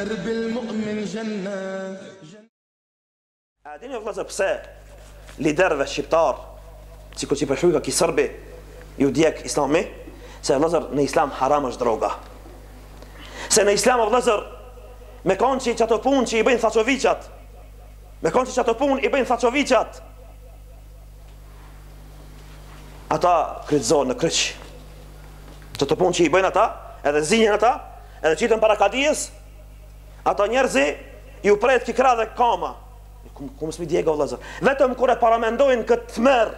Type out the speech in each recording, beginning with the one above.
درب المؤمن جنة. A dini o vëllezër pse liderëve shqiptar, sikur që përshkruaj ka ki Serbi, ju djeg Islami, se vëllezër në Islam haram është droga. Se në Islam o vëllezër me kanë që ato punë që i bëjnë thaçoviçat, me kanë që ato punë i bëjnë thaçoviçat, ata kryqëzohen në kryq. Ato punë që i bëjnë ata, edhe zinjen ata, edhe qitën para kadijes, ata njerëzi ju prejt kikra dhe kama. Ku mësmi djega vëllezër. Vetëm kur e paramendojnë këtë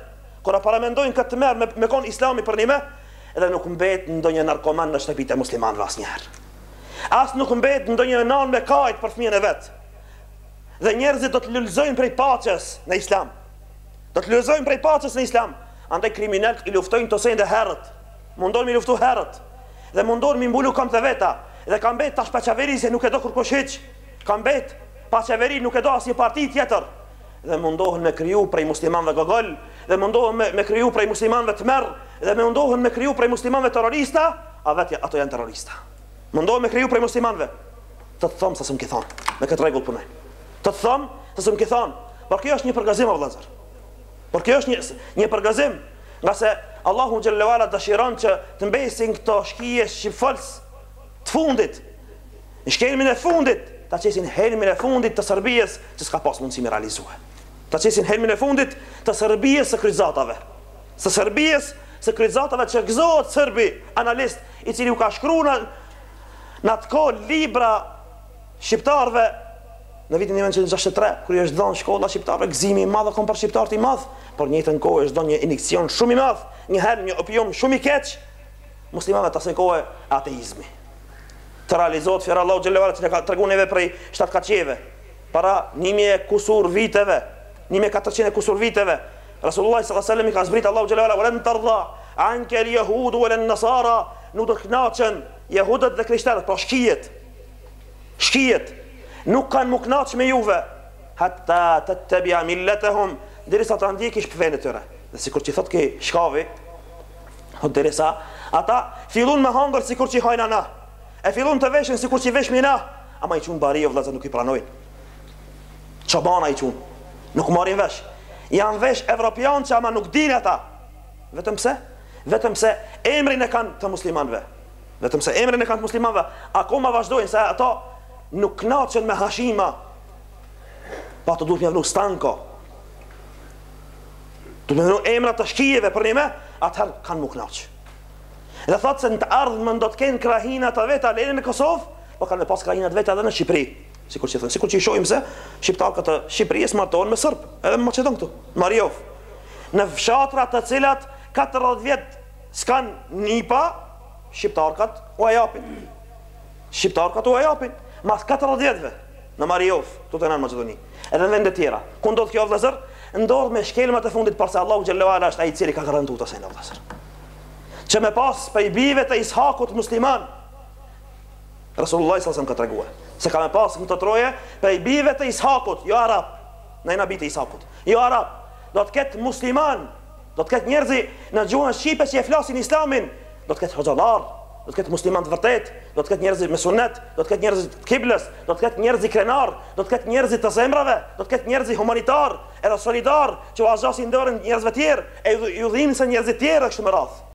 të merë, me konë Islami për nime, edhe nuk mbet ndonjë narkoman në shtëpitë e muslimanëve asnjëherë. As nuk mbet ndonjë nanë me kajt për fëmijën e vet. Dhe njerëzit do të lulëzojnë prej paqes në Islam. Do të lulëzojnë prej paqes në Islam. Andaj kriminalët i luftojnë të sejnë dhe herët. Mundon mi luftu herët. Dhe mundon mi mbulu kam të veta. Dhe kam bet tash pa qeveri se nuk e do kërkosh hiç. Kam bet pa qeveri nuk e do asnjë parti tjetër. Dhe mundohen me kriju prej muslimanëve gogol, dhe mundohen me kriju prej muslimanëve tmerr, dhe mundohen me kriju prej muslimanëve terrorista, a vetë ato janë terrorista. Mundohen me kriju prej muslimanëve. Të them sa s'm ke thon. Me këtë rregull punoj. Të them se s'm ke thon. Por kjo është një përgazim o vëllazër. Por kjo është një përgazim, nga se Allahu xhallahu ala dëshiron që të mbesin këto shkije shqipfals të fundit. Në shkelmin e fundit, ta qesin helmin e fundit të Serbisë që s'ka pas mundësi me realizue. Ta qesin helmin e fundit të Serbisë së kryqëzatave. Së Serbisë së kryqëzatave që gëzohet Serbi, analist i cili u ka shkruar në atë kohë libra shqiptarëve në vitin 1963, kur është dhënë shkolla shqiptare gëzimi i madh kom për shqiptarët i madh, por në njëjtën kohë është dhënë një injekcion shumë i madh, një opium shumë i keq muslimanëve të asaj kohe, ateizmi. Të realizohet fjalë Allahu xhallahu ala që ka treguar neve prej 7 kaçeve para 1000 kusur viteve, 1400 kusur viteve. Rasulullah sallallahu alaihi wasallam i ka zbrit Allahu xhallahu ala "Walan tarda anka al-yahud wala an-nasara", nuk do të kënaqen jehudët dhe krishterët, po shkijet nuk kanë më kënaqë me juve hatta tattabi'a millatahum, derisa ta ndjekish fenë e tyre. Dhe sikur që thot ke shkavi, derisa ata fillun me hangër sikur që hajnë ana. E fillun të veshin sikur që veshmi na, ama i qunë bari o vëllezër nuk i pranojnë. Çobana i qunë, nuk marrin vesh. Janë vesh evropian që ama nuk dinë ata. Vetëm pse? Vetëm se emrin e kanë të muslimanëve. Vetëm se emrin e kanë të muslimanëve, akoma vazhdojnë se ato nuk knaqen me hashima. Pa të duhet me vënu stanko. Duhet me vënu emra të shkijeve për njime, atëherë kanë mu knaqë. Dhe thotë se në të ardhmën do të kenë krahinat të veta lene në Kosovë, po kanë me pas krahinat veta edhe në Shqipëri. Sikur që i shohim se shqiptarët e Shqipërisë martohen me Sërb, edhe me Maqedon këtu, Mariov. Në fshatrat të cilat 40 vjet s'kan nipa, shqiptarkat u ajapin. Shqiptarkat u ajapin. Mas 40 vjetëve në Mariov, të në Maqedoni, edhe në vende tjera. Ku ndodh kjo vëllezër? Ndodh me shkelmat e fundit, përse Allahu xhallahu ala është ai i cili ka garantuar të asaj vëllezër. Që me pas prej bijve të Ishakut musliman, Rasulullah sallallahu alaihi wasallam ka treguar se ka me pas në të troje prej bijve të Ishakut, jo arab, në nabi të Ishakut, jo arab, do të ketë musliman, do të ketë njerëzi në gjuhën shqipe që e flasin Islamin, do të ketë hoxhallar, do të ketë musliman të vërtet, do të ketë njerëz me sunet, do të ketë njerëz të kiblës, do të ketë njerëz krenar, do të ketë njerëz të zemrave, do të ketë njerëz humanitar, edhe solidar, që u azhasin dorën njerëzve të tjerë, e ju dhimbin se njerëz të tjerë kështu me radhë.